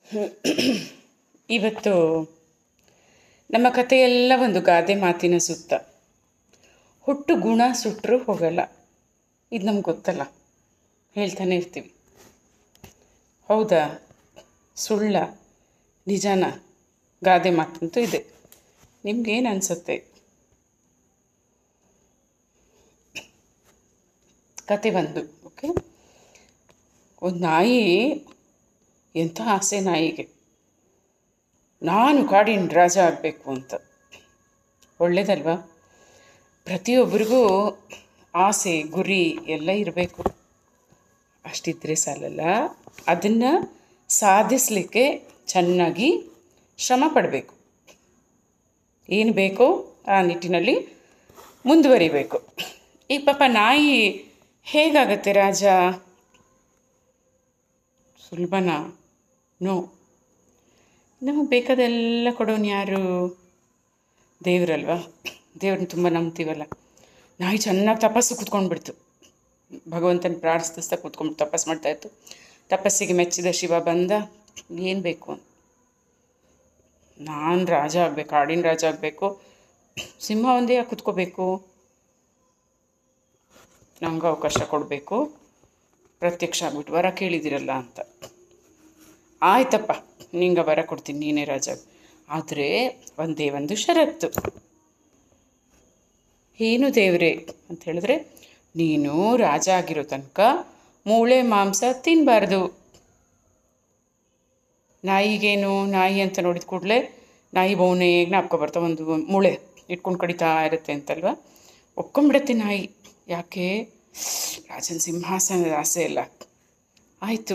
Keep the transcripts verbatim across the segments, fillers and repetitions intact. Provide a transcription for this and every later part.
ಇವತ್ತು ನಮ್ಮ ಕಥೆಯೆಲ್ಲ ಒಂದು ಗಾದೆ ಮಾತಿನ ಸುತ್ತ. ಹುಟ್ಟು ಗುಣ ಸುಟ್ಟರೂ ಹೋಗಲ್ಲ. ಇದು ನಮ್ಗೆ ಗೊತ್ತಲ್ಲ, ಹೇಳ್ತಾನೆ ಇರ್ತೀವಿ. ಹೌದಾ, ಸುಳ್ಳ, ನಿಜಾನ? ಗಾದೆ ಮಾತಂತೂ ಇದೆ. ನಿಮ್ಗೇನು ಅನಿಸುತ್ತೆ? ಕತೆ ಒಂದು. ಓಕೆ, ಒಂದು ನಾಯಿ, ಎಂಥ ಆಸೆ ನಾಯಿಗೆ, ನಾನು ಕಾಡಿನ ರಾಜ ಆಗಬೇಕು ಅಂತ. ಒಳ್ಳೇದಲ್ವಾ? ಪ್ರತಿಯೊಬ್ಬರಿಗೂ ಆಸೆ, ಗುರಿ ಎಲ್ಲ ಇರಬೇಕು. ಅಷ್ಟಿದ್ರೆ ಸಾಲಲ್ಲ, ಅದನ್ನು ಸಾಧಿಸಲಿಕ್ಕೆ ಚೆನ್ನಾಗಿ ಶ್ರಮ ಪಡಬೇಕು. ಏನು ಬೇಕೋ ಆ ನಿಟ್ಟಿನಲ್ಲಿ ಮುಂದುವರಿಬೇಕು. ಈ ಪಾಪ ನಾಯಿ ಹೇಗಾಗತ್ತೆ ರಾಜ? ಸುಲಭನಾ? ನೋ. ನಮಗೆ ಬೇಕಾದೆಲ್ಲ ಕೊಡೋನು ಯಾರು? ದೇವರಲ್ವಾ? ದೇವ್ರನ್ನ ತುಂಬ ನಂಬ್ತೀವಲ್ಲ. ನಾಯಿ ಚೆನ್ನಾಗಿ ತಪಸ್ಸು ಕೂತ್ಕೊಂಡ್ಬಿಡ್ತು. ಭಗವಂತನ ಪ್ರಾರ್ಥಿಸ್ತಾ ಕೂತ್ಕೊಂಡ್ಬಿಟ್ಟು ತಪಸ್ಸು ಮಾಡ್ತಾಯಿತ್ತು. ತಪಸ್ಸಿಗೆ ಮೆಚ್ಚಿದ ಶಿವ ಬಂದ, ಏನು ಬೇಕು? ನಾನು ರಾಜ ಆಗಬೇಕು, ಕಾಡಿನ ರಾಜ ಆಗಬೇಕು. ಸಿಂಹ ಒಂದೇ ಯಾಕೆ ಕೂತ್ಕೋಬೇಕು? ನಂಗೆ ಅವಕಾಶ ಕೊಡಬೇಕು, ಪ್ರತ್ಯಕ್ಷ ಆಗ್ಬಿಟ್ಟು ವರ ಕೇಳಿದಿರಲ್ಲ ಅಂತ. ಆಯ್ತಪ್ಪ, ನಿಂಗೆ ವರ ಕೊಡ್ತೀನಿ, ನೀನೇ ರಾಜ. ಆದರೆ ಒಂದೇ ಒಂದು ಷರತ್ತು. ಏನು ದೇವ್ರೆ ಅಂತ ಹೇಳಿದ್ರೆ, ನೀನು ರಾಜ ಆಗಿರೋ ತನಕ ಮೂಳೆ ಮಾಂಸ ತಿನ್ನಬಾರ್ದು. ನಾಯಿಗೇನು, ನಾಯಿ ಅಂತ ನೋಡಿದ ಕೂಡಲೇ ನಾಯಿ ಬಹುನೇ ಜ್ಞಾಪಕ ಬರ್ತಾ, ಒಂದು ಮೂಳೆ ಇಟ್ಕೊಂಡು ಕಡಿತಾ ಇರುತ್ತೆ ಅಂತಲ್ವ. ಒಪ್ಕೊಂಡ್ಬಿಡತ್ತೆ ನಾಯಿ. ಯಾಕೆ? ರಾಜನ ಸಿಂಹಾಸನದ ಆಸೆ ಇಲ್ಲ. ಆಯಿತು,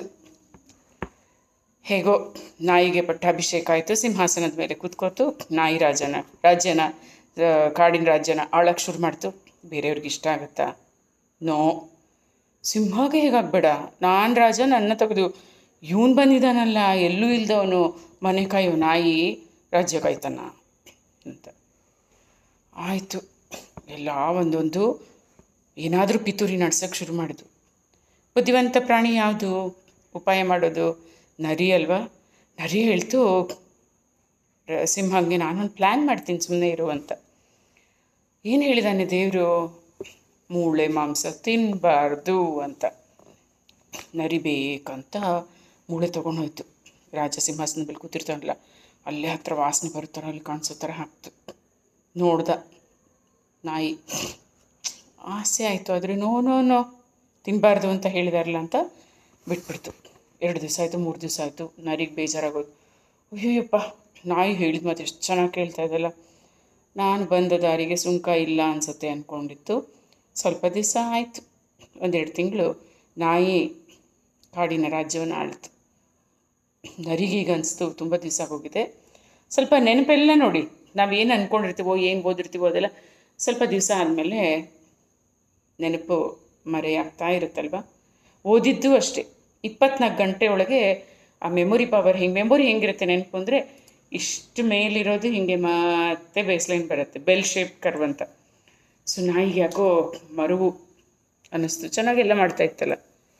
ಹೇಗೋ ನಾಯಿಗೆ ಪಟ್ಟಾಭಿಷೇಕ ಆಯಿತು, ಸಿಂಹಾಸನದ ಮೇಲೆ ಕೂತ್ಕೋತು. ನಾಯಿ ರಾಜನ ರಾಜ್ಯನ ಕಾಡಿನ ರಾಜ್ಯನ ಆಳಕ್ಕೆ ಶುರು ಮಾಡ್ತು. ಬೇರೆಯವ್ರಿಗೆ ಇಷ್ಟ ಆಗುತ್ತಾ? ನೋ. ಸಿಂಹಾಗೆ ಹೇಗಾಗಬೇಡ, ನಾನು ರಾಜ, ನನ್ನ ತೆಗೆದು ಇವನು ಬಂದಿದ್ದಾನಲ್ಲ, ಎಲ್ಲೂ ಇಲ್ದವನು, ಮನೆ ಕಾಯೋ ನಾಯಿ ರಾಜ್ಯ ಕಾಯ್ತಾನ ಅಂತ. ಆಯಿತು, ಎಲ್ಲ ಒಂದೊಂದು ಏನಾದರೂ ಪಿತೂರಿ ನಡ್ಸೋಕ್ಕೆ ಶುರು ಮಾಡಿದ್ದು. ಬುದ್ಧಿವಂತ ಪ್ರಾಣಿ ಯಾವುದು ಉಪಾಯ ಮಾಡೋದು? ನರಿ ಅಲ್ವಾ? ನರಿ ಹೇಳ್ತು ಸಿಂಹಂಗೆ, ನಾನೊಂದು ಪ್ಲ್ಯಾನ್ ಮಾಡ್ತೀನಿ, ಸುಮ್ಮನೆ ಇರು ಅಂತ. ಏನು ಹೇಳಿದಾನೆ ದೇವರು? ಮೂಳೆ ಮಾಂಸ ತಿನ್ನಬಾರ್ದು ಅಂತ. ನರಿ ಬೇಕಂತ ಮೂಳೆ ತೊಗೊಂಡೋಯ್ತು. ರಾಜ ಸಿಂಹಾಸನದ ಮೇಲೆ ಕೂತಿರ್ತಾನಲ್ಲ, ಅಲ್ಲೇ ಹತ್ರ ವಾಸನೆ ಬರುತ್ತಾರ, ಅಲ್ಲಿ ಕಾಣಿಸೋ ಥರ ಹಾಕ್ತು. ನೋಡ್ದ ನಾಯಿ, ಆಸೆ ಆಯಿತು. ಆದರೆ ನೋ ನೋ ನೋ ತಿನ್ನಬಾರ್ದು ಅಂತ ಹೇಳಿದಾರಲ್ಲ ಅಂತ ಬಿಟ್ಬಿಡ್ತು. ಎರಡು ದಿವಸ ಆಯಿತು, ಮೂರು ದಿವಸ ಆಯಿತು. ನರಿಗೆ ಬೇಜಾರಾಗೋದು. ಅಯ್ಯೋಯಪ್ಪ, ನಾಯಿ ಹೇಳಿದ ಮಾತು ಎಷ್ಟು ಚೆನ್ನಾಗಿ ಕೇಳ್ತಾ ಇದ್ದಲ್ಲ, ನಾನು ಬಂದ ದಾರಿಗೆ ಸುಂಕ ಇಲ್ಲ ಅನಿಸುತ್ತೆ ಅಂದ್ಕೊಂಡಿತ್ತು. ಸ್ವಲ್ಪ ದಿವಸ ಆಯಿತು, ಒಂದೆರಡು ತಿಂಗಳು ನಾಯಿ ಕಾಡಿನ ರಾಜ್ಯವನ್ನು ಆಳ್ತು. ನರಿಗೀಗ ಅನಿಸ್ತು ತುಂಬ ದಿವಸ ಹೋಗಿದೆ. ಸ್ವಲ್ಪ ನೆನಪೆಲ್ಲ ನೋಡಿ, ನಾವೇನು ಅಂದ್ಕೊಂಡಿರ್ತೀವೋ, ಏನು ಓದಿರ್ತೀವೋ ಅದೆಲ್ಲ ಸ್ವಲ್ಪ ದಿವಸ ಆದಮೇಲೆ ನೆನಪು ಮರೆಯಾಗ್ತಾ ಇರುತ್ತಲ್ವ. ಓದಿದ್ದು ಅಷ್ಟೇ, ಇಪ್ಪತ್ನಾಲ್ಕು ಗಂಟೆ ಒಳಗೆ ಆ ಮೆಮೊರಿ ಪವರ್ ಹಿಂಗೆ, ಮೆಮೊರಿ ಹೆಂಗಿರುತ್ತೆ ನೆನಪು ಅಂದರೆ, ಇಷ್ಟು ಮೇಲಿರೋದು ಹೀಗೆ ಮತ್ತೆ ಬೇಸ್ಲೈನ್ ಬರುತ್ತೆ, ಬೆಲ್ ಶೇಪ್ ಕರ್ವ್ ಅಂತ. ಸೊ ನಾಯಿಗೆ ಯಾಕೋ ಮರುವು ಅನ್ನಿಸ್ತು, ಚೆನ್ನಾಗೆಲ್ಲ ಮಾಡ್ತಾ ಇತ್ತಲ್ಲ.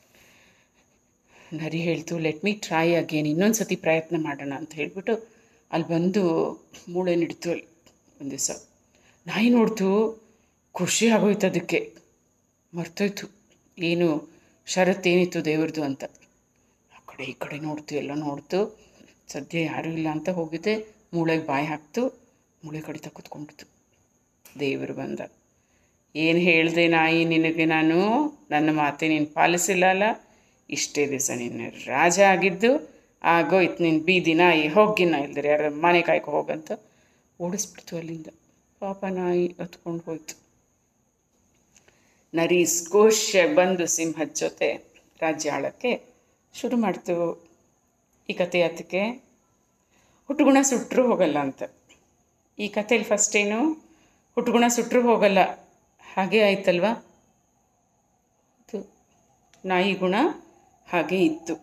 ನರಿ ಹೇಳ್ತು, ಲೆಟ್ ಮೀ ಟ್ರೈ ಅಗೇನ್, ಇನ್ನೊಂದು ಸತಿ ಪ್ರಯತ್ನ ಮಾಡೋಣ ಅಂತ ಹೇಳಿಬಿಟ್ಟು ಅಲ್ಲಿ ಬಂದು ಮೂಳೆ ನಿಡ್ತು. ಅಲ್ಲಿ ಒಂದು ದಿವಸ ನಾಯಿ ನೋಡ್ತು, ಖುಷಿ ಆಗೋಯ್ತು ಅದಕ್ಕೆ. ಮರ್ತೋಯ್ತು ಏನು ಷರತ್ತೇನಿತ್ತು ದೇವ್ರದ್ದು ಅಂತ. ಆ ಕಡೆ ಈ ಕಡೆ ನೋಡ್ತು, ಎಲ್ಲ ನೋಡ್ತು. ಸದ್ಯ ಯಾರೂ ಇಲ್ಲ ಅಂತ ಹೋಗಿದೆ, ಮೂಳೆಗೆ ಬಾಯಿ ಹಾಕ್ತು, ಮೂಳೆ ಕಡಿತ ಕೂತ್ಕೊಂಡ್ಬಿಡ್ತು. ದೇವರು ಬಂದ, ಏನು ಹೇಳಿದೆ ನಾಯಿ ನಿನಗೆ ನಾನು? ನನ್ನ ಮಾತೆ ನೀನು ಪಾಲಿಸಿಲ್ಲ ಅಲ್ಲ, ಇಷ್ಟೇ ದಿವಸ ನೀನು ರಾಜ ಆಗಿದ್ದು ಆಗೋಯ್ತು, ನೀನು ಬೀದಿ ನಾಯಿ, ಹೋಗಿನ ಇಲ್ದರೆ ಯಾರು ಮನೆ ಕಾಯ್ಕೊ ಹೋಗಂತ ಓಡಿಸ್ಬಿಡ್ತು ಅಲ್ಲಿಂದ. ಪಾಪ ನಾಯಿ ಹತ್ಕೊಂಡು ಹೋಯ್ತು. ನರಿ ಖುಷಿಯಾಗಿ ಬಂದು ಸಿಂಹದ ಜೊತೆ ರಾಜ್ಯ ಆಳಕ್ಕೆ ಶುರು ಮಾಡ್ತು. ಈ ಕತೆ ಅದಕ್ಕೆ ಹುಟ್ಟುಗುಣ ಸುಟ್ಟರೂ ಹೋಗಲ್ಲ ಅಂತ. ಈ ಕಥೆಯಲ್ಲಿ ಫಸ್ಟ್ ಏನು? ಹುಟ್ಟುಗುಣ ಸುಟ್ಟರೂ ಹೋಗಲ್ಲ, ಹಾಗೇ ಆಯ್ತಲ್ವ. ನಾಯಿ ಗುಣ ಹಾಗೆ ಇತ್ತು.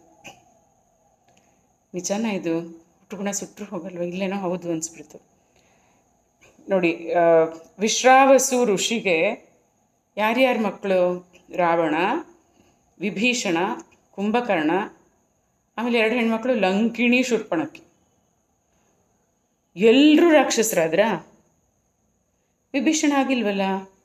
ನಿಜಾನ ಇದು? ಹುಟ್ಟುಗುಣ ಸುಟ್ಟರೂ ಹೋಗಲ್ವ? ಇಲ್ಲೇನೋ ಹೌದು ಅನಿಸ್ಬಿಡ್ತು ನೋಡಿ. ವಿಶ್ರಾವಸು ಋಷಿಗೆ ಯಾರ್ಯಾರ ಮಕ್ಕಳು? ರಾವಣ, ವಿಭೀಷಣ, ಕುಂಭಕರ್ಣ, ಆಮೇಲೆ ಎರಡು ಹೆಣ್ಮಕ್ಳು ಲಂಕಿಣಿ ಶೂರ್ಪಣಖಿ. ಎಲ್ಲರೂ ರಾಕ್ಷಸರಾದ್ರ, ವಿಭೀಷಣ ಆಗಿಲ್ವಲ್ಲ?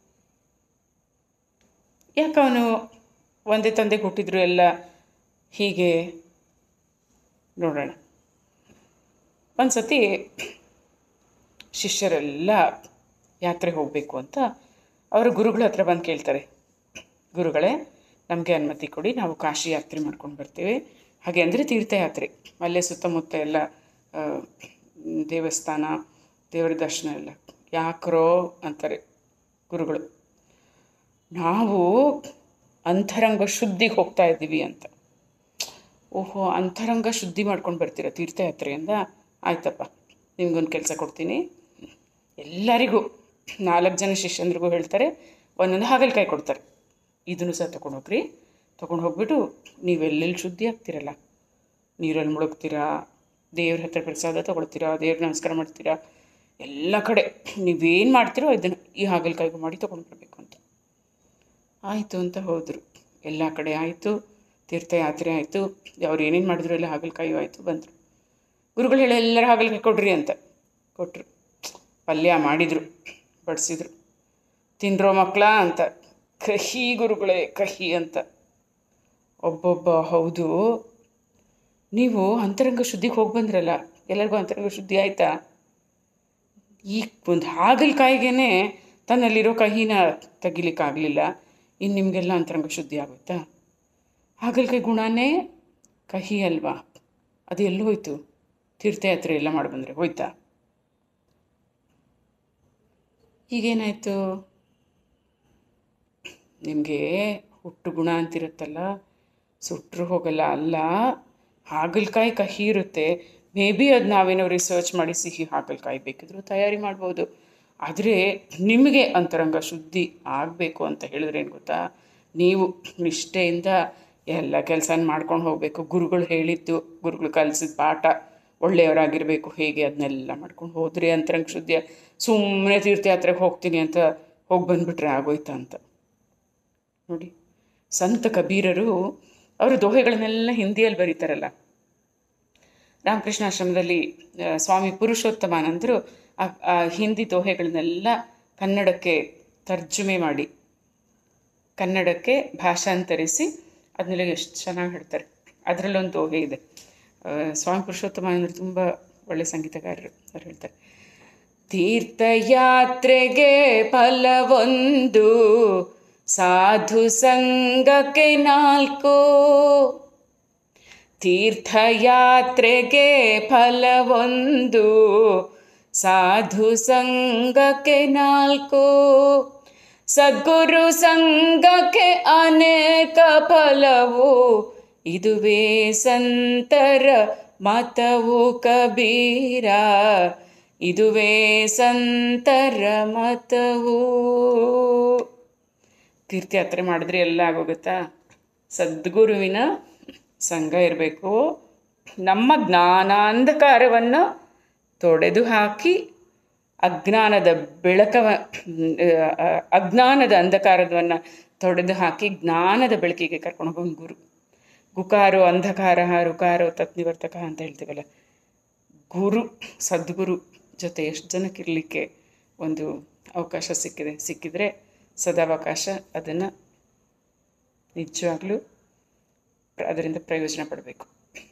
ಯಾಕೆ ಅವನು ಒಂದೇ ತಂದೆ ಹುಟ್ಟಿದ್ರು ಎಲ್ಲ ಹೀಗೆ? ನೋಡೋಣ. ಒಂದು ಸತಿ ಶಿಷ್ಯರೆಲ್ಲ ಯಾತ್ರೆ ಹೋಗಬೇಕು ಅಂತ ಅವರ ಗುರುಗಳ ಹತ್ರ ಬಂದು ಕೇಳ್ತಾರೆ, ಗುರುಗಳೇ ನಮಗೆ ಅನುಮತಿ ಕೊಡಿ, ನಾವು ಕಾಶಿ ಯಾತ್ರೆ ಮಾಡ್ಕೊಂಡು ಬರ್ತೀವಿ. ಹಾಗೆ ಅಂದರೆ ತೀರ್ಥಯಾತ್ರೆ, ಅಲ್ಲೇ ಸುತ್ತಮುತ್ತ ಎಲ್ಲ ದೇವಸ್ಥಾನ, ದೇವರ ದರ್ಶನ ಎಲ್ಲ. ಯಾಕ್ರೋ ಅಂತಾರೆ ಗುರುಗಳು. ನಾವು ಅಂತರಂಗ ಶುದ್ಧಿಗೆ ಹೋಗ್ತಾ ಇದ್ದೀವಿ ಅಂತ. ಓಹೋ, ಅಂತರಂಗ ಶುದ್ಧಿ ಮಾಡ್ಕೊಂಡು ಬರ್ತೀರ ತೀರ್ಥಯಾತ್ರೆಯಿಂದ? ಆಯ್ತಪ್ಪ, ನಿಮ್ಗೊಂದು ಕೆಲಸ ಕೊಡ್ತೀನಿ. ಎಲ್ಲರಿಗೂ ನಾಲ್ಕು ಜನ ಶಿಷ್ಯಂದ್ರಿಗೂ ಹೇಳ್ತಾರೆ, ಒಂದೊಂದು ಹಾಗಲಕಾಯಿ ಕೊಡ್ತಾರೆ. ಇದನ್ನು ಸಹ ತೊಗೊಂಡು ಹೋಗ್ರಿ. ತೊಗೊಂಡು ಹೋಗ್ಬಿಟ್ಟು ನೀವೆಲ್ಲೆಲ್ಲಿ ಶುದ್ಧಿ ಆಗ್ತೀರಲ್ಲ, ನೀರಲ್ಲಿ ಮುಳುಗ್ತೀರಾ, ದೇವ್ರ ಹತ್ರ ಪ್ರಸಾದ ತೊಗೊಳ್ತೀರಾ, ದೇವ್ರ ನಮಸ್ಕಾರ ಮಾಡ್ತೀರಾ, ಎಲ್ಲ ಕಡೆ ನೀವೇನು ಮಾಡ್ತೀರೋ ಇದನ್ನು ಈ ಹಾಗಲಕಾಯಿಗೂ ಮಾಡಿ ತೊಗೊಂಡು ಬರಬೇಕು ಅಂತ. ಆಯಿತು ಅಂತ ಹೋದರು. ಎಲ್ಲ ಕಡೆ ಆಯಿತು, ತೀರ್ಥಯಾತ್ರೆ ಆಯಿತು. ಅವ್ರು ಏನೇನು ಮಾಡಿದ್ರು ಎಲ್ಲ ಹಾಗಲಕಾಯಿಯೂ ಆಯಿತು. ಬಂದರು ಗುರುಗಳು ಹೇಳಿ, ಎಲ್ಲರೂ ಹಾಗಲಕಾಯಿ ಕೊಡ್ರಿ ಅಂತ ಕೊಟ್ಟರು. ಪಲ್ಯ ಮಾಡಿದರು, ಬಡಿಸಿದ್ರು. ತಿನ್ರೋ ಮಕ್ಕಳ ಅಂತ. ಕಹಿ ಗುರುಗಳೇ, ಕಹಿ ಅಂತ. ಒಬ್ಬೊಬ್ಬ, ಹೌದು ನೀವು ಅಂತರಂಗ ಶುದ್ಧಿಗೆ ಹೋಗಿ ಬಂದ್ರಲ್ಲ, ಎಲ್ಲರಿಗೂ ಅಂತರಂಗ ಶುದ್ಧಿ ಆಯಿತಾ? ಈ ಒಂದು ಹಾಗಲಕಾಯಿಗೇ ತನ್ನಲ್ಲಿರೋ ಕಹಿನ ತೆಗಿಲಿಕ್ಕಾಗಲಿಲ್ಲ, ಇನ್ನು ನಿಮಗೆಲ್ಲ ಅಂತರಂಗ ಶುದ್ಧಿ ಆಗುತ್ತಾ? ಹಾಗಲಕಾಯಿ ಗುಣನೇ ಕಹಿ ಅಲ್ವಾ? ಅದು ಎಲ್ಲಿ ಹೋಯ್ತು? ತೀರ್ಥಯಾತ್ರೆ ಎಲ್ಲ ಮಾಡಿ ಬಂದರೆ ಹೋಯ್ತಾ? ಈಗೇನಾಯಿತು? ನಿಮಗೆ ಹುಟ್ಟು ಗುಣ ಅಂತಿರುತ್ತಲ್ಲ, ಸುಟ್ಟರು ಹೋಗಲ್ಲ. ಅಲ್ಲ, ಹಾಗಲಕಾಯಿ ಕಹಿ ಇರುತ್ತೆ. ಮೇ ಬಿ ಅದು ನಾವೇನೋ ರಿಸರ್ಚ್ ಮಾಡಿ ಸಿಹಿ ಹಾಗಲಕಾಯಿ ಬೇಕಿದ್ರು ತಯಾರಿ ಮಾಡ್ಬೋದು. ಆದರೆ ನಿಮಗೆ ಅಂತರಂಗ ಶುದ್ಧಿ ಆಗಬೇಕು ಅಂತ ಹೇಳಿದ್ರೆ ಏನು ಗೊತ್ತಾ, ನೀವು ನಿಷ್ಠೆಯಿಂದ ಎಲ್ಲ ಕೆಲಸ ಮಾಡ್ಕೊಂಡು ಹೋಗಬೇಕು. ಗುರುಗಳು ಹೇಳಿದ್ದು, ಗುರುಗಳು ಕಲಿಸಿದ ಪಾಠ, ಒಳ್ಳೆಯವರಾಗಿರಬೇಕು, ಹೇಗೆ ಅದನ್ನೆಲ್ಲ ಮಾಡ್ಕೊಂಡು ಹೋದ್ರಿ ಅಂತರಂಗ ಶುದ್ಧಿ. ಸುಮ್ಮನೆ ತೀರ್ಥಯಾತ್ರೆಗೆ ಹೋಗ್ತೀನಿ ಅಂತ ಹೋಗಿ ಬಂದುಬಿಟ್ರೆ ಆಗೋಯ್ತಾ ಅಂತ. ನೋಡಿ, ಸಂತ ಕಬೀರರು ಅವರು ದೋಹೆಗಳನ್ನೆಲ್ಲ ಹಿಂದಿಯಲ್ಲಿ ಬರೀತಾರಲ್ಲ. ರಾಮಕೃಷ್ಣ ಆಶ್ರಮದಲ್ಲಿ ಸ್ವಾಮಿ ಪುರುಷೋತ್ತಮಾನಂದರು ಆ ಹಿಂದಿ ದೋಹೆಗಳನ್ನೆಲ್ಲ ಕನ್ನಡಕ್ಕೆ ತರ್ಜುಮೆ ಮಾಡಿ, ಕನ್ನಡಕ್ಕೆ ಭಾಷಾಂತರಿಸಿ ಅದನ್ನೆಲ್ಲ ಎಷ್ಟು ಚೆನ್ನಾಗಿ ಹೇಳ್ತಾರೆ. ಅದರಲ್ಲೊಂದು ದೋಹೆ ಇದೆ. ಸ್ವಾಮಿ ಪುರುಷೋತ್ತಮಾನಂದರು ತುಂಬ ಒಳ್ಳೆಯ ಸಂಗೀತಗಾರರು. ಅವ್ರು ಹೇಳ್ತಾರೆ, ತೀರ್ಥಯಾತ್ರೆಗೆ ಫಲವೊಂದು, ಸಾಧು ಸಂಘಕ್ಕೆ ನಾಲ್ಕು. ತೀರ್ಥಯಾತ್ರೆಗೆ ಫಲವೊಂದು, ಸಾಧು ಸಂಘಕ್ಕೆ ನಾಲ್ಕು. ಸದ್ಗುರು ಸಂಘಕ್ಕೆ ಅನೇಕ ಫಲವು, ಇದುವೇ ಸಂತರ ಮತವು ಕಬೀರ, ಇದುವೇ ಸಂತರ ಮತವು. ತೀರ್ಥಯಾತ್ರೆ ಮಾಡಿದ್ರೆ ಎಲ್ಲ ಆಗೋಗುತ್ತಾ? ಸದ್ಗುರುವಿನ ಸಂಘ ಇರಬೇಕು. ನಮ್ಮ ಜ್ಞಾನಾಂಧಕಾರವನ್ನು ತೊಡೆದು ಹಾಕಿ ಅಜ್ಞಾನದ ಬೆಳಕವ ಅಜ್ಞಾನದ ಅಂಧಕಾರವನ್ನು ತೊಡೆದು ಹಾಕಿ ಜ್ಞಾನದ ಬೆಳಕಿಗೆ ಕರ್ಕೊಂಡು ಹೋಗೋನು ಗುರು. ಗುಕಾರೋ ಅಂಧಕಾರ, ರುಕಾರೋ ತತ್ನಿವರ್ತಕ ಅಂತ ಹೇಳ್ತೀವಲ್ಲ. ಗುರು, ಸದ್ಗುರು ಜೊತೆ ಎಷ್ಟು ಜನಕ್ಕಿರಲಿಕ್ಕೆ ಒಂದು ಅವಕಾಶ ಸಿಕ್ಕಿದೆ ಸಿಕ್ಕಿದರೆ ಸದಾವಕಾಶ ಅದನ್ನು ನಿಜವಾಗ್ಲೂ ಅದರಿಂದ ಪ್ರಯೋಜನ ಪಡಬೇಕು.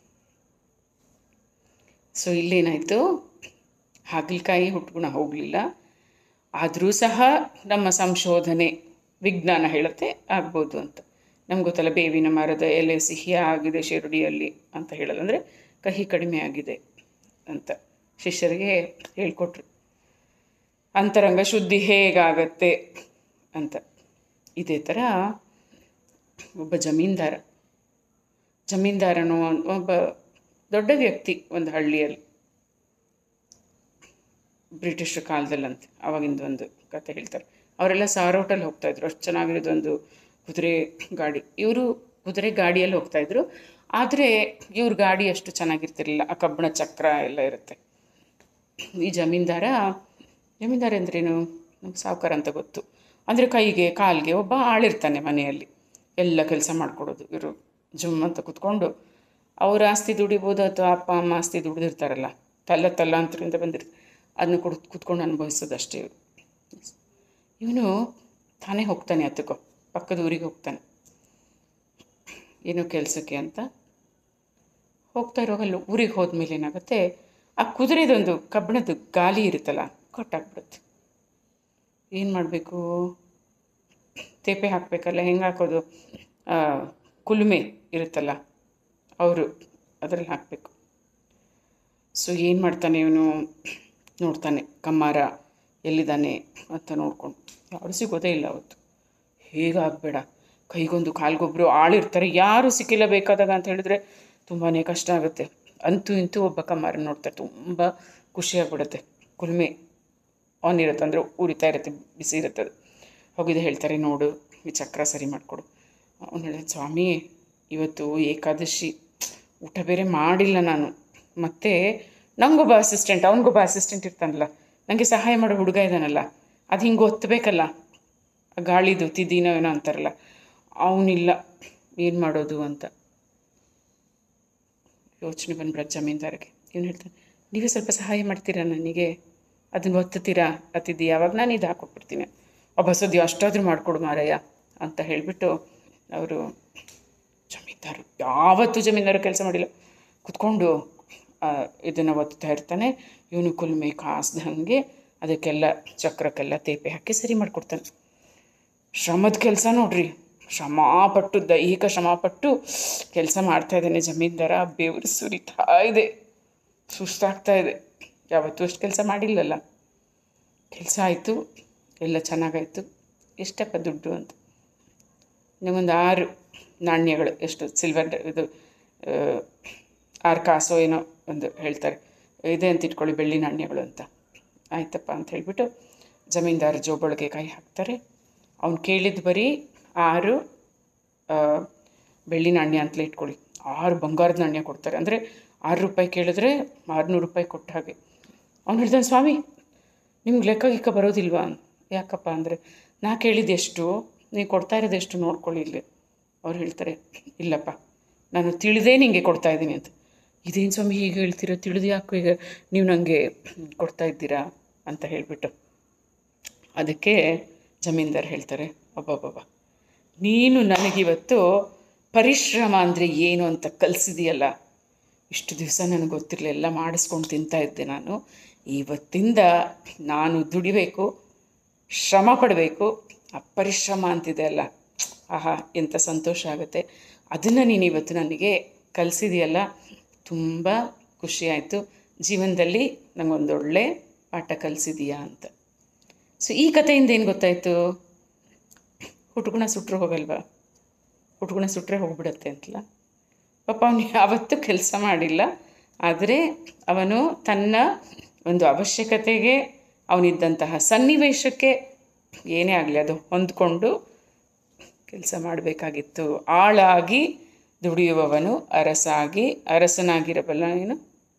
ಸೊ ಇಲ್ಲೇನಾಯಿತು, ಹಾಗಲಕಾಯಿ ಹುಟ್ಟುಗುಣ ಹೋಗಲಿಲ್ಲ. ಆದರೂ ಸಹ ನಮ್ಮ ಸಂಶೋಧನೆ ವಿಜ್ಞಾನ ಹೇಳುತ್ತೆ ಆಗ್ಬೋದು ಅಂತ. ನಮ್ಗೆ ಗೊತ್ತಲ್ಲ, ಬೇವಿನ ಮರದ ಎಲೆ ಸಿಹಿ ಆಗಿದೆ ಶಿರಡಿಯಲ್ಲಿ ಅಂತ ಹೇಳಲ್ಲ, ಅಂದರೆ ಕಹಿ ಕಡಿಮೆ ಆಗಿದೆ ಅಂತ ಶಿಷ್ಯರಿಗೆ ಹೇಳಿಕೊಟ್ರು. ಅಂತರಂಗ ಶುದ್ಧಿ ಹೇಗಾಗತ್ತೆ ಅಂತ. ಇದೇ ಥರ ಒಬ್ಬ ಜಮೀನ್ದಾರ ಜಮೀನ್ದಾರನು ಒಬ್ಬ ದೊಡ್ಡ ವ್ಯಕ್ತಿ ಒಂದು ಹಳ್ಳಿಯಲ್ಲಿ, ಬ್ರಿಟಿಷ್ ಕಾಲದಲ್ಲಂತೆ, ಆವಾಗಿಂದ ಒಂದು ಕತೆ ಹೇಳ್ತಾರೆ. ಅವರೆಲ್ಲ ಸಾರೋಟಲ್ಲಿ ಹೋಗ್ತಾಯಿದ್ರು. ಅಷ್ಟು ಚೆನ್ನಾಗಿರೋದೊಂದು ಕುದುರೆ ಗಾಡಿ. ಇವರು ಕುದುರೆ ಗಾಡಿಯಲ್ಲಿ ಹೋಗ್ತಾಯಿದ್ರು. ಆದರೆ ಇವ್ರ ಗಾಡಿ ಅಷ್ಟು ಚೆನ್ನಾಗಿರ್ತಿರಲಿಲ್ಲ, ಆ ಕಬ್ಬಿಣ ಚಕ್ರ ಎಲ್ಲ ಇರುತ್ತೆ. ಈ ಜಮೀನ್ದಾರ ಜಮೀನ್ದಾರ ಅಂದ್ರೇನು, ನಮ್ಗೆ ಸಾವುಕಾರ ಅಂತ ಗೊತ್ತು. ಅಂದರೆ ಕೈಗೆ ಕಾಲಿಗೆ ಒಬ್ಬ ಆಳಿರ್ತಾನೆ ಮನೆಯಲ್ಲಿ, ಎಲ್ಲ ಕೆಲಸ ಮಾಡಿಕೊಡೋದು. ಇವರು ಜುಮ್ ಅಂತ ಕೂತ್ಕೊಂಡು ಅವ್ರ ಆಸ್ತಿ ದುಡಿಬೋದು ಅಥವಾ ಅಪ್ಪ ಅಮ್ಮ ಆಸ್ತಿ ದುಡಿದಿರ್ತಾರಲ್ಲ, ತಲ್ಲ ತಲ್ಲಾಂತರಿಂದ ಬಂದಿರ್ತಾರೆ, ಅದನ್ನು ಕೊಡ್ ಕುತ್ಕೊಂಡು ಅನುಭವಿಸೋದು ಅಷ್ಟೇ ಇವರು. ಇವನು ತಾನೇ ಹೋಗ್ತಾನೆ, ಹತ್ತಕ್ಕೋ ಪಕ್ಕದ ಊರಿಗೆ ಹೋಗ್ತಾನೆ ಏನೋ ಕೆಲಸಕ್ಕೆ ಅಂತ. ಹೋಗ್ತಾ ಇರೋವಲ್ಲಿ ಊರಿಗೆ ಹೋದ್ಮೇಲೆ ಏನಾಗುತ್ತೆ, ಆ ಕುದುರೆದೊಂದು ಕಬ್ಬಿಣದ ಗಾಲಿ ಇರುತ್ತಲ್ಲ, ಕಟ್ಟಾಕ್ಬಿಡುತ್ತೆ. ಏನು ಮಾಡಬೇಕು, ತೇಪೆ ಹಾಕಬೇಕಲ್ಲ, ಹೆಂಗೆ ಹಾಕೋದು, ಕುಲುಮೆ ಇರುತ್ತಲ್ಲ ಅವರು ಅದರಲ್ಲಿ ಹಾಕಬೇಕು. ಸೊ ಏನು ಮಾಡ್ತಾನೆ ಇವನು, ನೋಡ್ತಾನೆ ಕಮ್ಮಾರ ಎಲ್ಲಿದ್ದಾನೆ ಅಂತ ನೋಡ್ಕೊಂಡು. ಯಾರು ಸಿಗೋದೇ ಇಲ್ಲ ಅವತ್ತು. ಹೇಗಾಗಬೇಡ, ಕೈಗೊಂದು ಕಾಲ್ಗೊಬ್ಬರು ಆಳಿರ್ತಾರೆ, ಯಾರು ಸಿಕ್ಕಿಲ್ಲ ಬೇಕಾದಾಗ ಅಂತ ಹೇಳಿದ್ರೆ ತುಂಬಾ ಕಷ್ಟ ಆಗುತ್ತೆ. ಅಂತೂ ಇಂತೂ ಒಬ್ಬ ಕಮ್ಮಾರ ನೋಡ್ತಾರೆ, ತುಂಬ ಖುಷಿಯಾಗ್ಬಿಡುತ್ತೆ. ಕುಲುಮೆ ಆನ್ ಇರುತ್ತೆ, ಅಂದರೆ ಉರಿತಾ ಇರುತ್ತೆ, ಬಿಸಿ ಇರುತ್ತೆ. ಅದು ಹೋಗಿದ್ದು ಹೇಳ್ತಾರೆ, ನೋಡು ಈ ಚಕ್ರ ಸರಿ ಮಾಡಿಕೊಡು. ಅವನು ಹೇಳಿದ, ಸ್ವಾಮಿ ಇವತ್ತು ಏಕಾದಶಿ, ಊಟ ಬೇರೆ ಮಾಡಿಲ್ಲ ನಾನು, ಮತ್ತು ನನಗೊಬ್ಬ ಅಸಿಸ್ಟೆಂಟ್, ಅವನಿಗೊಬ್ಬ ಅಸಿಸ್ಟೆಂಟ್ ಇರ್ತಾನಲ್ಲ, ನನಗೆ ಸಹಾಯ ಮಾಡೋ ಹುಡುಗ ಇದ್ದಾನಲ್ಲ, ಅದು ಹಿಂಗೆ ಒತ್ತಬೇಕಲ್ಲ, ಗಾಳಿದು ತಿದ್ದೀನೋ ಏನೋ ಅಂತಾರಲ್ಲ, ಅವನಿಲ್ಲ, ಏನು ಮಾಡೋದು ಅಂತ ಯೋಚನೆ ಬಂದ್ಬಿಡ ಜಮೀನ್ದಾರಿಗೆ. ಇವನು ಹೇಳ್ತಾನೆ, ನೀವೇ ಸ್ವಲ್ಪ ಸಹಾಯ ಮಾಡ್ತೀರಾ ನನಗೆ, ಅದನ್ನು ಒತ್ತುತ್ತೀರಾ ಅತಿದ್ದಿ, ಯಾವಾಗ ನಾನು ಇದು ಹಾಕ್ಕೊಟ್ಬಿಡ್ತೀನಿ, ಒಬ್ಬ ಸದ್ಯ ಅಷ್ಟಾದರೂ ಮಾಡಿಕೊಡು ಮಾರಯ್ಯ ಅಂತ ಹೇಳಿಬಿಟ್ಟು ಅವರು ಜಮೀನ್ದಾರು, ಯಾವತ್ತೂ ಜಮೀನ್ದಾರು ಕೆಲಸ ಮಾಡಿಲ್ಲ, ಕುತ್ಕೊಂಡು ಇದನ್ನು ಒತ್ತಾ ಇರ್ತಾನೆ. ಇವನು ಕುಲ್ಮೆ ಕಾಸ್ದಂಗೆ ಅದಕ್ಕೆಲ್ಲ ಚಕ್ರಕ್ಕೆಲ್ಲ ತೇಪೆ ಹಾಕಿ ಸರಿ ಮಾಡಿಕೊಡ್ತಾನೆ. ಶ್ರಮದ ಕೆಲಸ ನೋಡ್ರಿ, ಶ್ರಮಪಟ್ಟು, ದೈಹಿಕ ಶ್ರಮಪಟ್ಟು ಕೆಲಸ ಮಾಡ್ತಾಯಿದ್ದಾನೆ ಜಮೀನ್ದಾರ. ಬೆವರು ಸುರಿತಾ ಇದೆ, ಸುಸ್ತಾಗ್ತಾ ಇದೆ. ಯಾವತ್ತೂ ಅಷ್ಟು ಕೆಲಸ ಮಾಡಿಲ್ಲಲ್ಲ. ಕೆಲಸ ಆಯಿತು, ಎಲ್ಲ ಚೆನ್ನಾಗಾಯಿತು. ಎಷ್ಟಪ್ಪ ದುಡ್ಡು ಅಂತ, ನಿಮಗೊಂದು ಆರು ನಾಣ್ಯಗಳು, ಎಷ್ಟು ಸಿಲ್ವರ್ ಇದು ಆರು ಕಾಸೋ ಏನೋ ಒಂದು ಹೇಳ್ತಾರೆ, ಇದೆ ಅಂತ ಇಟ್ಕೊಳ್ಳಿ, ಬೆಳ್ಳಿ ನಾಣ್ಯಗಳು ಅಂತ. ಆಯ್ತಪ್ಪ ಅಂತ ಹೇಳಿಬಿಟ್ಟು ಜಮೀನ್ದಾರ ಜೋಬೊಳಗೆ ಕೈ ಹಾಕ್ತಾರೆ. ಅವ್ನು ಕೇಳಿದ್ದು ಬರೀ ಆರು ಬೆಳ್ಳಿ ನಾಣ್ಯ ಅಂತಲೇ ಇಟ್ಕೊಳ್ಳಿ, ಆರು ಬಂಗಾರದ ನಾಣ್ಯ ಕೊಡ್ತಾರೆ. ಅಂದರೆ ಆರು ರೂಪಾಯಿ ಕೇಳಿದ್ರೆ ಆರುನೂರು ರೂಪಾಯಿ ಕೊಟ್ಟ ಹಾಗೆ. ಅವ್ನು ಹೇಳ್ತಾನೆ, ಸ್ವಾಮಿ ನಿಮ್ಗೆ ಲೆಕ್ಕ ಗಿಕ್ಕ ಬರೋದಿಲ್ವಾ? ಯಾಕಪ್ಪ ಅಂದರೆ, ನಾ ಕೇಳಿದ್ದು ಎಷ್ಟು, ನೀವು ಕೊಡ್ತಾ ಇರೋದು ಎಷ್ಟು ನೋಡ್ಕೊಳ್ಳಿ ಇಲ್ಲಿ. ಅವ್ರು ಹೇಳ್ತಾರೆ, ಇಲ್ಲಪ್ಪ ನಾನು ತಿಳಿದೇ ನಿಮಗೆ ಕೊಡ್ತಾ ಇದ್ದೀನಿ ಅಂತ. ಇದೇನು ಸ್ವಾಮಿ ಹೀಗೆ ಹೇಳ್ತೀರೋ, ತಿಳಿದು ಯಾಕೆ ಈಗ ನೀವು ನನಗೆ ಕೊಡ್ತಾ ಇದ್ದೀರಾ ಅಂತ ಹೇಳಿಬಿಟ್ಟು. ಅದಕ್ಕೆ ಜಮೀನ್ದಾರ್ ಹೇಳ್ತಾರೆ, ಅಬ್ಬಬ್ಬಬ್ಬ, ನೀನು ನನಗಿವತ್ತು ಪರಿಶ್ರಮ ಅಂದರೆ ಏನು ಅಂತ ಕಲಿಸಿದೆಯಲ್ಲ. ಇಷ್ಟು ದಿವಸ ನನಗೆ ಗೊತ್ತಿರಲಿಲ್ಲ, ಎಲ್ಲ ಮಾಡಿಸ್ಕೊಂಡು ತಿಂತಾ ಇದ್ದೆ ನಾನು. ಇವತ್ತಿಂದ ನಾನು ದುಡಿಬೇಕು, ಶ್ರಮ ಪಡಬೇಕು. ಆ ಪರಿಶ್ರಮ ಅಂತಿದೆ ಅಲ್ಲ, ಆಹಾ ಎಂಥ ಸಂತೋಷ ಆಗುತ್ತೆ. ಅದನ್ನು ನೀನು ಇವತ್ತು ನನಗೆ ಕಲಿಸಿದೆಯಲ್ಲ, ತುಂಬ ಖುಷಿಯಾಯಿತು. ಜೀವನದಲ್ಲಿ ನನಗೊಂದೊಳ್ಳೆ ಪಾಠ ಕಲಿಸಿದೀಯಾ ಅಂತ. ಸೊ ಈ ಕಥೆಯಿಂದ ಏನು ಗೊತ್ತಾಯಿತು? ಹುಟ್ಗುಣ ಸುಟ್ಟರು ಹೋಗಲ್ವಾ, ಹುಟ್ಗುಣ ಸುಟ್ಟರೆ ಹೋಗ್ಬಿಡತ್ತೆ ಅಂತಲ್ಲ. ಪಾಪ ಅವನು ಯಾವತ್ತೂ ಕೆಲಸ ಮಾಡಿಲ್ಲ, ಆದರೆ ಅವನು ತನ್ನ ಒಂದು ಅವಶ್ಯಕತೆಗೆ, ಅವನಿದ್ದಂತಹ ಸನ್ನಿವೇಶಕ್ಕೆ ಏನೇ ಆಗಲಿ ಅದು ಹೊಂದ್ಕೊಂಡು ಕೆಲಸ ಮಾಡಬೇಕಾಗಿತ್ತು. ಆಳಾಗಿ ದುಡಿಯುವವನು ಅರಸಾಗಿ ಅರಸನಾಗಿರಬಲ್ಲ ಏನು.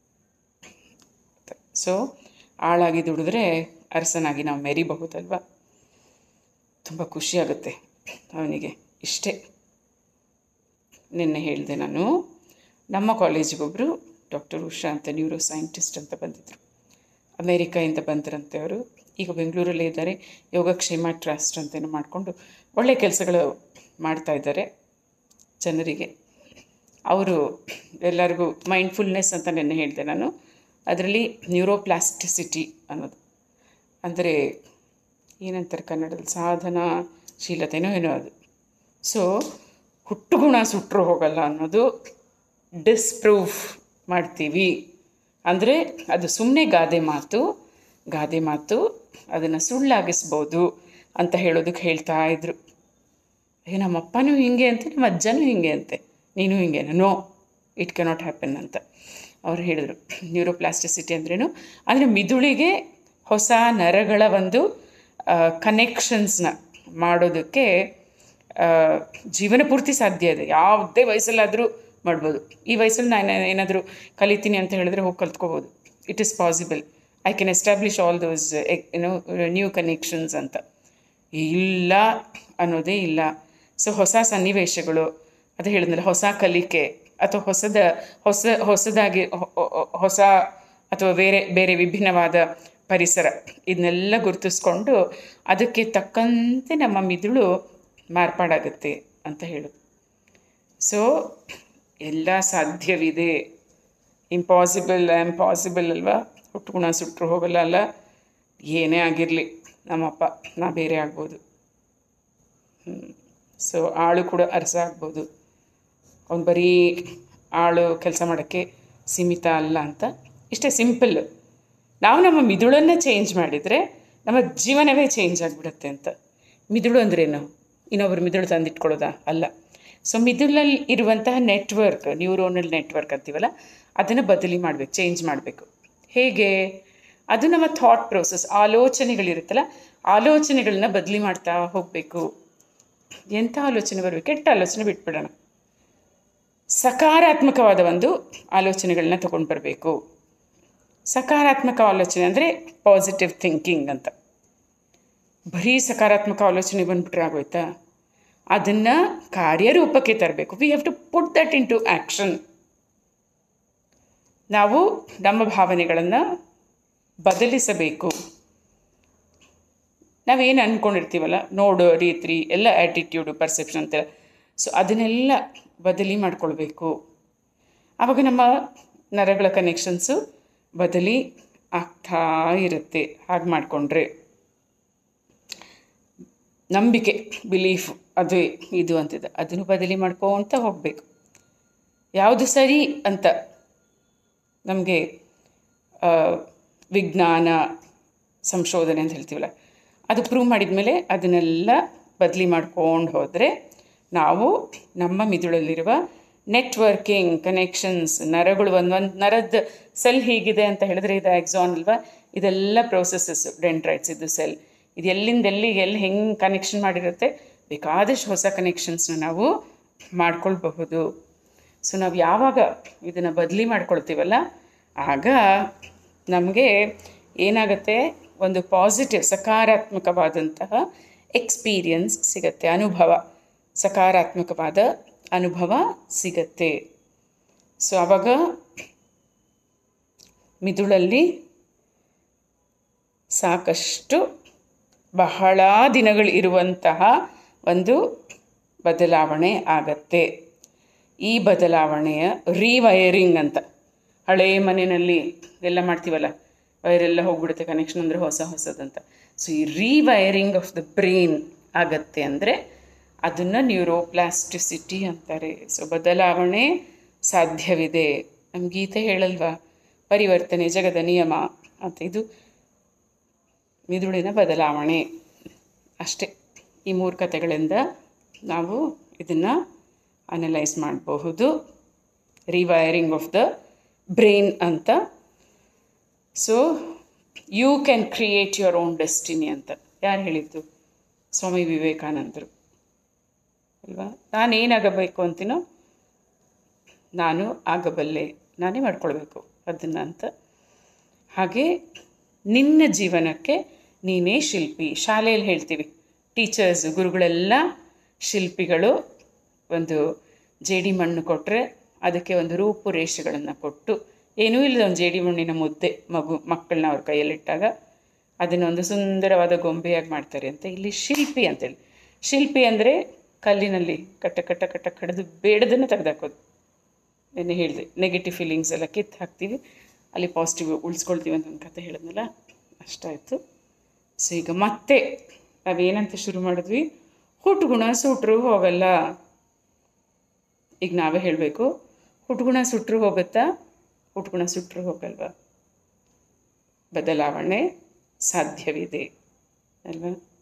ಸೊ ಆಳಾಗಿ ದುಡಿದ್ರೆ ಅರಸನಾಗಿ ನಾವು ಮೆರಿಬಹುದಲ್ವ. ತುಂಬ ಖುಷಿಯಾಗುತ್ತೆ ಅವನಿಗೆ. ಇಷ್ಟೇ ನಿನ್ನೆ ಹೇಳಿದೆ ನಾನು. ನಮ್ಮ ಕಾಲೇಜಿಗೊಬ್ಬರು ಡಾಕ್ಟರ್ ಉಷಾ ಅಂತ ನ್ಯೂರೋ ಸೈಂಟಿಸ್ಟ್ ಅಂತ ಬಂದಿದ್ದರು, ಅಮೇರಿಕಾಯಿಂದ ಬಂದರಂತೆ ಅವರು. ಈಗ ಬೆಂಗಳೂರಲ್ಲೇ ಇದ್ದಾರೆ. ಯೋಗಕ್ಷೇಮ ಟ್ರಸ್ಟ್ ಅಂತೇನು ಮಾಡಿಕೊಂಡು ಒಳ್ಳೆಯ ಕೆಲಸಗಳು ಮಾಡ್ತಾಯಿದ್ದಾರೆ ಜನರಿಗೆ. ಅವರು ಎಲ್ಲರಿಗೂ ಮೈಂಡ್ಫುಲ್ನೆಸ್ ಅಂತ ನೆನ್ನೆ ಹೇಳಿದೆ ನಾನು. ಅದರಲ್ಲಿ ನ್ಯೂರೋಪ್ಲಾಸ್ಟಿಸಿಟಿ ಅನ್ನೋದು ಅಂದರೆ ಏನಂತಾರೆ ಕನ್ನಡದಲ್ಲಿ, ಸಾಧನಾಶೀಲತೆನೋ ಏನೋ ಅದು. ಸೊ ಹುಟ್ಟುಗುಣ ಸುಟ್ಟರು ಹೋಗಲ್ಲ ಅನ್ನೋದು ಡಿಸ್ಪ್ರೂವ್ ಮಾಡ್ತೀವಿ. ಅಂದರೆ ಅದು ಸುಮ್ಮನೆ ಗಾದೆ ಮಾತು, ಗಾದೆ ಮಾತು ಅದನ್ನು ಸುಳ್ಳಾಗಿಸ್ಬೋದು ಅಂತ ಹೇಳೋದಕ್ಕೆ ಹೇಳ್ತಾ ಇದ್ರು. ಏ ನಮ್ಮಪ್ಪನೂ ಹಿಂಗೆ ಅಂತೆ, ನಮ್ಮ ಅಜ್ಜನೂ ಹಿಂಗೆ ಅಂತೆ, ನೀನು ಹಿಂಗೆ, ನೋ ಇಟ್ ಕೆನಾಟ್ ಹ್ಯಾಪನ್ ಅಂತ ಅವ್ರು ಹೇಳಿದರು. ನ್ಯೂರೋಪ್ಲಾಸ್ಟಿಸಿಟಿ ಅಂದ್ರೇನು ಅಂದರೆ ಮಿದುಳಿಗೆ ಹೊಸ ನರಗಳ ಒಂದು ಕನೆಕ್ಷನ್ಸ್ನ ಮಾಡೋದಕ್ಕೆ ಜೀವನ ಪೂರ್ತಿ ಸಾಧ್ಯ ಇದೆ. ಯಾವುದೇ ವಯಸ್ಸಲ್ಲಾದರೂ ಮಾಡ್ಬೋದು. ಈ ವಯಸ್ಸಲ್ಲಿ ನಾನು ಏನಾದರೂ ಕಲಿತೀನಿ ಅಂತ ಹೇಳಿದ್ರೆ ಹೋಗಿ ಕಲ್ತ್ಕೋಬೋದು. It is possible. I can establish all those ಏನೋ ನ್ಯೂ ಕನೆಕ್ಷನ್ಸ್ ಅಂತ. ಇಲ್ಲ ಅನ್ನೋದೇ ಇಲ್ಲ. ಸೊ ಹೊಸ ಸನ್ನಿವೇಶಗಳು, ಅದು ಹೇಳಿದ್ಮೇಲೆ ಹೊಸ ಕಲಿಕೆ, ಅಥವಾ ಹೊಸದ ಹೊಸ ಹೊಸದಾಗಿ ಹೊಸ ಅಥವಾ ಬೇರೆ ಬೇರೆ ವಿಭಿನ್ನವಾದ ಪರಿಸರ ಇದನ್ನೆಲ್ಲ ಗುರುತಿಸ್ಕೊಂಡು ಅದಕ್ಕೆ ತಕ್ಕಂತೆ ನಮ್ಮ ಮಿದುಳು ಮಾರ್ಪಾಡಾಗುತ್ತೆ ಅಂತ ಹೇಳೋದು. ಸೊ ಎಲ್ಲ ಸಾಧ್ಯವಿದೆ, ಇಂಪಾಸಿಬಲ್ ಇಂಪಾಸಿಬಲ್ ಅಲ್ವಾ. ಹುಟ್ಟುಗುಣ ಸುಟ್ಟರು ಹೋಗಲ್ಲ ಅಲ್ಲ. ಏನೇ ಆಗಿರಲಿ ನಮ್ಮಪ್ಪ ನಾ ಬೇರೆ ಆಗ್ಬೋದು. ಸೊ ಆಳು ಕೂಡ ಅರಸ ಆಗ್ಬೋದು. ಅವ್ನು ಬರೀ ಆಳು ಕೆಲಸ ಮಾಡೋಕ್ಕೆ ಸೀಮಿತ ಅಲ್ಲ ಅಂತ. ಇಷ್ಟೇ ಸಿಂಪಲ್. ನಾವು ನಮ್ಮ ಮಿದುಳನ್ನು ಚೇಂಜ್ ಮಾಡಿದರೆ ನಮ್ಮ ಜೀವನವೇ ಚೇಂಜ್ ಆಗಿಬಿಡುತ್ತೆ ಅಂತ. ಮಿದುಳು ಅಂದ್ರೇನು? ಇನ್ನೊಬ್ಬರು ಮಿದುಳು ತಂದಿಟ್ಕೊಳ್ಳೋದಾ? ಅಲ್ಲ. ಸೊ ಮಿದುಳಲ್ಲಿ ಇರುವಂತಹ ನೆಟ್ವರ್ಕ್, ನ್ಯೂರೋನಲ್ ನೆಟ್ವರ್ಕ್ ಅಂತೀವಲ್ಲ, ಅದನ್ನು ಬದಲಿ ಮಾಡಬೇಕು, ಚೇಂಜ್ ಮಾಡಬೇಕು. ಹೇಗೆ? ಅದು ನಮ್ಮ ಥಾಟ್ ಪ್ರೋಸೆಸ್, ಆಲೋಚನೆಗಳಿರುತ್ತಲ್ಲ, ಆಲೋಚನೆಗಳನ್ನ ಬದಲಿ ಮಾಡ್ತಾ ಹೋಗಬೇಕು. ಎಂಥ ಆಲೋಚನೆ ಬರಬೇಕು? ಕೆಟ್ಟ ಆಲೋಚನೆ ಬಿಟ್ಬಿಡೋಣ. ಸಕಾರಾತ್ಮಕವಾದ ಒಂದು ಆಲೋಚನೆಗಳನ್ನ ತೊಗೊಂಡು ಬರಬೇಕು. ಸಕಾರಾತ್ಮಕ ಆಲೋಚನೆ ಅಂದರೆ ಪಾಸಿಟಿವ್ ಥಿಂಕಿಂಗ್ ಅಂತ. ಬರೀ ಸಕಾರಾತ್ಮಕ ಆಲೋಚನೆ ಬಂದುಬಿಟ್ರೆ ಆಗೋಯ್ತಾ? ಅದನ್ನು ಕಾರ್ಯರೂಪಕ್ಕೆ ತರಬೇಕು. We have to put that into action. ನಾವು ನಮ್ಮ ಭಾವನೆಗಳನ್ನು ಬದಲಿಸಬೇಕು. ನಾವೇನು ಅಂದ್ಕೊಂಡಿರ್ತೀವಲ್ಲ, ನೋಡೋ ರೀತಿ ಎಲ್ಲ ಆ್ಯಟಿಟ್ಯೂಡು, ಪರ್ಸೆಪ್ಷನ್ ಅಂತೆಲ್ಲ, ಸೊ ಅದನ್ನೆಲ್ಲ ಬದಲಿ ಮಾಡಿಕೊಳ್ಬೇಕು. ಆವಾಗ ನಮ್ಮ ನರಗಳ ಕನೆಕ್ಷನ್ಸು ಬದಲಿ ಆಗ್ತಾ ಇರುತ್ತೆ. ಹಾಗೆ ಮಾಡಿಕೊಂಡ್ರೆ ನಂಬಿಕೆ, ಬಿಲೀಫ್, ಅದು ಇದು ಅಂತಿದೆ, ಅದನ್ನು ಬದಲಿ ಮಾಡ್ಕೊತ ಹೋಗಬೇಕು. ಯಾವುದು ಸರಿ ಅಂತ ನಮಗೆ ವಿಜ್ಞಾನ ಸಂಶೋಧನೆ ಅಂತ ಹೇಳ್ತೀವಲ್ಲ, ಅದು ಪ್ರೂವ್ ಮಾಡಿದ ಮೇಲೆ ಅದನ್ನೆಲ್ಲ ಬದಲಿ ಮಾಡ್ಕೊಂಡು ಹೋದರೆ ನಾವು ನಮ್ಮ ಮಿದುಳಲ್ಲಿರುವ ನೆಟ್ವರ್ಕಿಂಗ್, ಕನೆಕ್ಷನ್ಸ್, ನರಗಳು ಒಂದೊಂದು ನರದ ಸೆಲ್ ಹೀಗಿದೆ ಅಂತ ಹೇಳಿದ್ರೆ ಇದು ಆಕ್ಸಾನ್ ಅಲ್ವಾ, ಇದೆಲ್ಲ ಪ್ರೋಸೆಸಸ್ಸು, ಡೆಂಡ್ರೈಟ್ಸ್ ಇದು ಸೆಲ್, ಇದು ಎಲ್ಲಿಂದ ಎಲ್ಲಿಗೆ ಎಲ್ಲಿ ಹೆಂಗೆ ಕನೆಕ್ಷನ್ ಮಾಡಿರುತ್ತೆ, ಬೇಕಾದಷ್ಟು ಹೊಸ ಕನೆಕ್ಷನ್ಸ್ನ ನಾವು ಮಾಡ್ಕೊಳ್ಬಹುದು. ಸೊ ನಾವು ಯಾವಾಗ ಇದನ್ನು ಬದಲಿ ಮಾಡ್ಕೊಳ್ತೀವಲ್ಲ, ಆಗ ನಮಗೆ ಏನಾಗುತ್ತೆ, ಒಂದು ಪಾಸಿಟಿವ್ ಸಕಾರಾತ್ಮಕವಾದಂತಹ ಎಕ್ಸ್ಪೀರಿಯನ್ಸ್ ಸಿಗತ್ತೆ, ಅನುಭವ, ಸಕಾರಾತ್ಮಕವಾದ ಅನುಭವ ಸಿಗತ್ತೆ. ಸೊ ಆವಾಗ ಮಿದುಳಲ್ಲಿ ಸಾಕಷ್ಟು ಬಹಳ ದಿನಗಳು ಇರುವಂತಹ ಒಂದು ಬದಲಾವಣೆ ಆಗತ್ತೆ. ಈ ಬದಲಾವಣೆಯ ರೀವೈರಿಂಗ್ ಅಂತ, ಹಳೆಯ ಮನೆಯಲ್ಲಿ ಎಲ್ಲ ಮಾಡ್ತೀವಲ್ಲ, ವೈರೆಲ್ಲ ಹೋಗ್ಬಿಡುತ್ತೆ, ಕನೆಕ್ಷನ್ ಅಂದರೆ ಹೊಸ ಹೊಸದಂತ. ಸೊ ಈ ರೀವೈರಿಂಗ್ ಆಫ್ ದ ಬ್ರೈನ್ ಆಗತ್ತೆ ಅಂದರೆ ಅದನ್ನು ನ್ಯೂರೋಪ್ಲಾಸ್ಟಿಸಿಟಿ ಅಂತಾರೆ. ಸೊ ಬದಲಾವಣೆ ಸಾಧ್ಯವಿದೆ. ನಮ್ಮ ಗೀತೆ ಹೇಳಲ್ವಾ, ಪರಿವರ್ತನೆ ಜಗದ ನಿಯಮ ಅಂತ. ಇದು ಮಿದುಳಿನ ಬದಲಾವಣೆ ಅಷ್ಟೇ. ಈ ಮೂರು ಕಥೆಗಳಿಂದ ನಾವು ಇದನ್ನು ಅನಲೈಸ್ ಮಾಡಬಹುದು. ರಿವೈರಿಂಗ್ ಆಫ್ ದ ಬ್ರೈನ್ ಅಂತ. So you can create your own destiny ಅಂತ ಯಾರು ಹೇಳಿದ್ದು? ಸ್ವಾಮಿ ವಿವೇಕಾನಂದರು ಅಲ್ವಾ. ನಾನೇನಾಗಬೇಕು ಅಂತೀನೋ ನಾನು ಆಗಬಲ್ಲೆ, ನಾನೇ ಮಾಡ್ಕೊಳ್ಬೇಕು ಅದನ್ನು ಅಂತ. ಹಾಗೆ ನಿನ್ನ ಜೀವನಕ್ಕೆ ನೀನೇ ಶಿಲ್ಪಿ. ಶಾಲೆಯಲ್ಲಿ ಹೇಳ್ತೀವಿ, ಟೀಚರ್ಸ್, ಗುರುಗಳೆಲ್ಲ ಶಿಲ್ಪಿಗಳು. ಒಂದು ಜೇಡಿ ಮಣ್ಣು ಕೊಟ್ಟರೆ ಅದಕ್ಕೆ ಒಂದು ರೂಪುರೇಷೆಗಳನ್ನು ಕೊಟ್ಟು, ಏನೂ ಇಲ್ಲದ ಒಂದು ಜೇಡಿ ಮಣ್ಣಿನ ಮುದ್ದೆ ಮಗು ಮಕ್ಕಳನ್ನ ಅವ್ರ ಕೈಯಲ್ಲಿಟ್ಟಾಗ ಅದನ್ನೊಂದು ಸುಂದರವಾದ ಗೊಂಬೆಯಾಗಿ ಮಾಡ್ತಾರೆ ಅಂತ. ಇಲ್ಲಿ ಶಿಲ್ಪಿ ಅಂತೇಳಿ, ಶಿಲ್ಪಿ ಅಂದರೆ ಕಲ್ಲಿನಲ್ಲಿ ಕಟ್ಟ ಕಟ್ಟ ಕಟ್ಟ ಕಡ್ದು ಬೇಡದನ್ನು ತೆಗೆದಾಕೋದು. ಏನೇ ಹೇಳಿದೆ, ನೆಗೆಟಿವ್ ಫೀಲಿಂಗ್ಸ್ ಎಲ್ಲ ಕಿತ್ತು ಹಾಕ್ತೀವಿ, ಅಲ್ಲಿ ಪಾಸಿಟಿವ್ ಉಳಿಸ್ಕೊಳ್ತೀವಿ ಅಂತ ಒಂದು ಕಥೆ ಹೇಳಿದ್ನಲ್ಲ, ಅಷ್ಟಾಯಿತು. ಸೊ ಈಗ ಮತ್ತೆ ನಾವೇನಂತ ಶುರು ಮಾಡಿದ್ವಿ, ಹುಟ್ಟುಗುಣ ಸುಟ್ರು ಹೋಗಲ್ಲ. ಈಗ ನಾವೇ ಹೇಳಬೇಕು, ಹುಟ್ಟುಗುಣ ಸುಟ್ಟರು ಹೋಗುತ್ತಾ? ಹುಟ್ಟುಗುಣ ಸುಟ್ಟರು ಹೋಗಲ್ವಾ? ಬದಲಾವಣೆ ಸಾಧ್ಯವಿದೆ ಅಲ್ವಾ?